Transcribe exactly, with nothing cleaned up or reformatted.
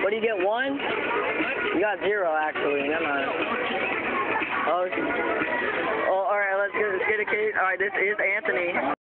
What do you get, one? You got zero, actually. Never mind. Oh, oh, all right, let's get, let's get a case. All right, this is Anthony.